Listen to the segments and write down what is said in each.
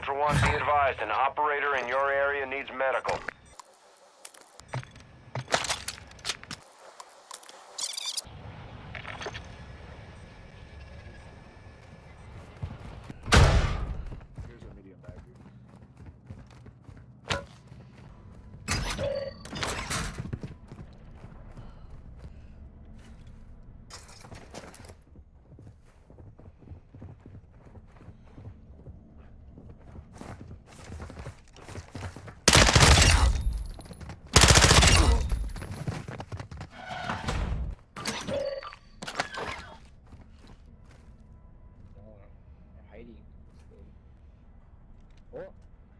Ultra One, be advised, an operator in your area needs medical. Here's a medium bag here. Hiding. Oh.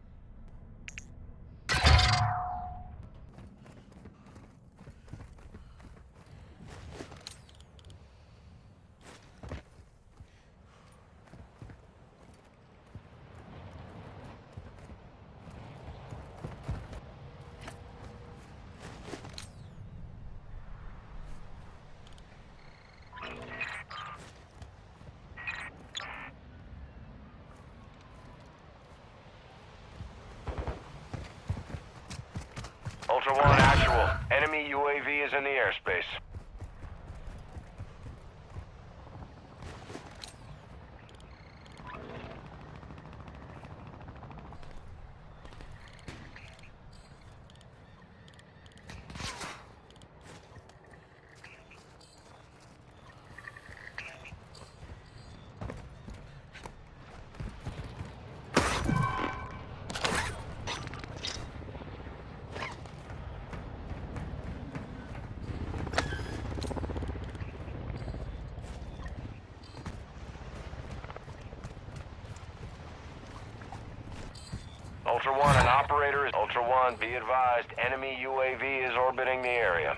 Ultra One, actual. Enemy UAV is in the airspace. Ultra One, an operator is... Ultra One, be advised, enemy UAV is orbiting the area.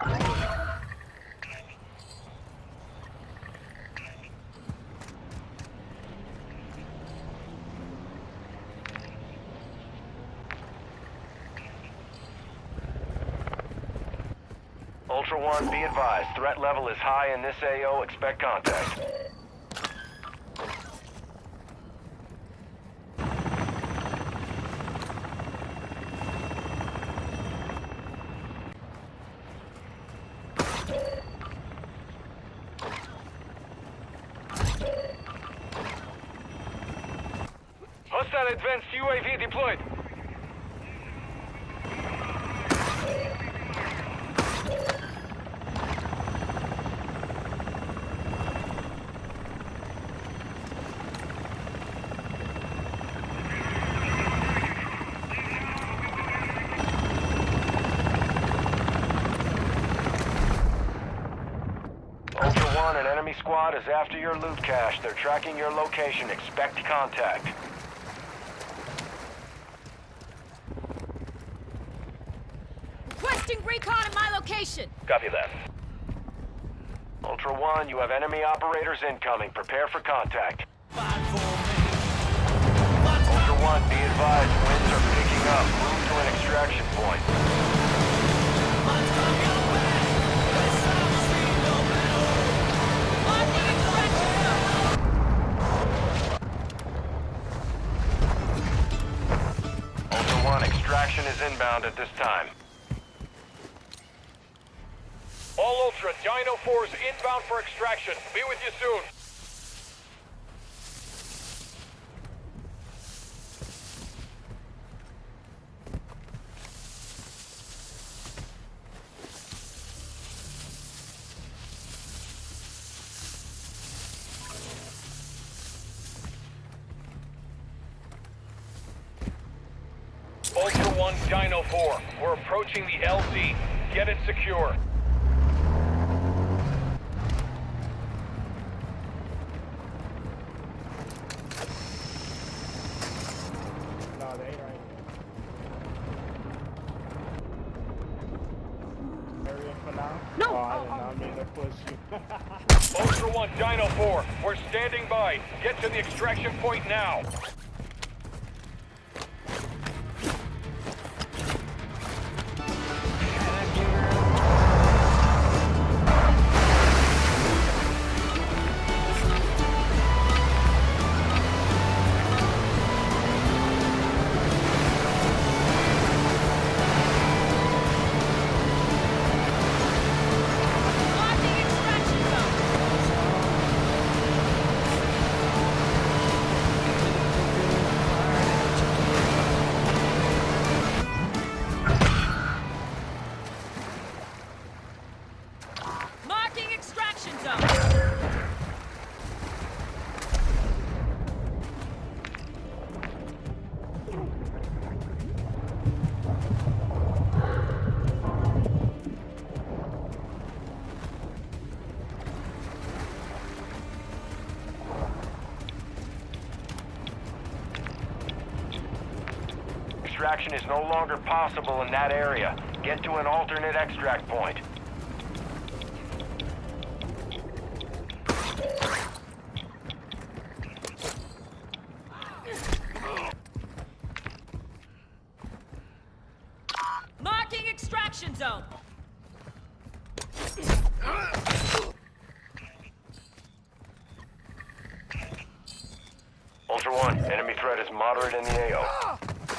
Ultra One, be advised, threat level is high in this AO, expect contact. Hostile advanced UAV deployed. Ultra One, an enemy squad is after your loot cache. They're tracking your location. Expect contact. Requesting recon in my location. Copy that. Ultra One, you have enemy operators incoming. Prepare for contact. Ultra One, be advised, winds are picking up. Move to an extraction point. Ultra One, extraction is inbound at this time. All Ultra, Dino 4 is inbound for extraction. Be with you soon. Ultra One, Dino 4. We're approaching the LZ. Get it secure. No, they ain't right here. Area for now? No! Oh, I did not mean to push you. Ultra One, Dino 4. We're standing by. Get to the extraction point now. extraction is no longer possible in that area. Get to an alternate extract point. Marking extraction zone. Ultra One, enemy threat is moderate in the AO.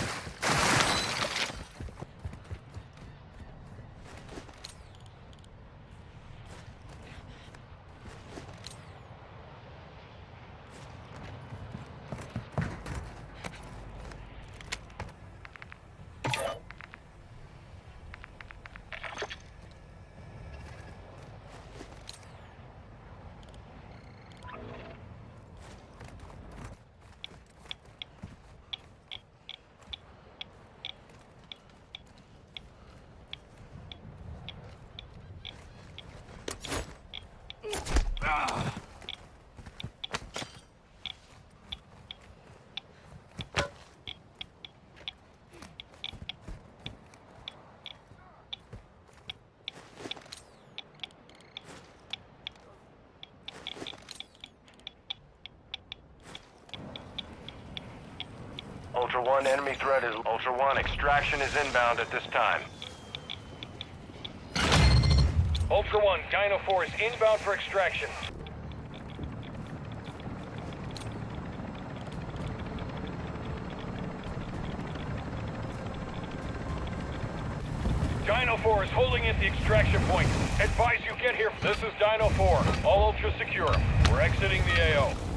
Ultra One, enemy threat is Ultra One. Extraction is inbound at this time. Ultra One, Dino 4 is inbound for extraction. Dino 4 is holding at the extraction point. Advise you get here. This is Dino 4. All Ultra secure. We're exiting the AO.